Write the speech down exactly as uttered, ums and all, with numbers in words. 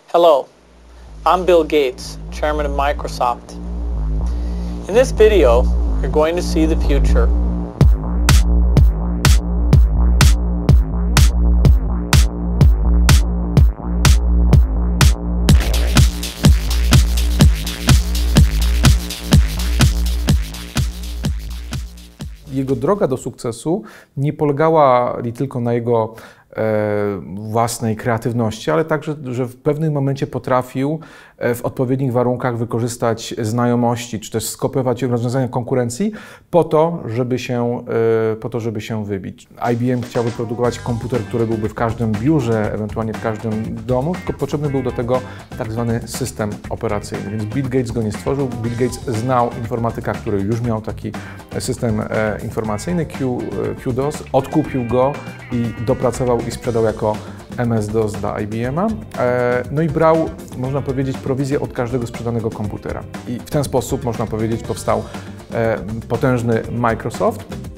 Hello, I'm Bill Gates, Chairman of Microsoft. In this video, you're going to see the future. Jego droga do sukcesu nie polegała li tylko na jego e, własnej kreatywności, ale także, że w pewnym momencie potrafił e, w odpowiednich warunkach wykorzystać znajomości, czy też skopiować rozwiązania konkurencji po to, żeby się, e, po to, żeby się wybić. I B M chciał wyprodukować komputer, który byłby w każdym biurze, ewentualnie w każdym domu, tylko potrzebny był do tego tak zwany system operacyjny. Więc Bill Gates go nie stworzył. Bill Gates znał informatyka, który już miał taki system e, informacyjny, Q, Q DOS, odkupił go i dopracował i sprzedał jako M S DOS dla I B M a. No i brał, można powiedzieć, prowizję od każdego sprzedanego komputera. I w ten sposób, można powiedzieć, powstał potężny Microsoft.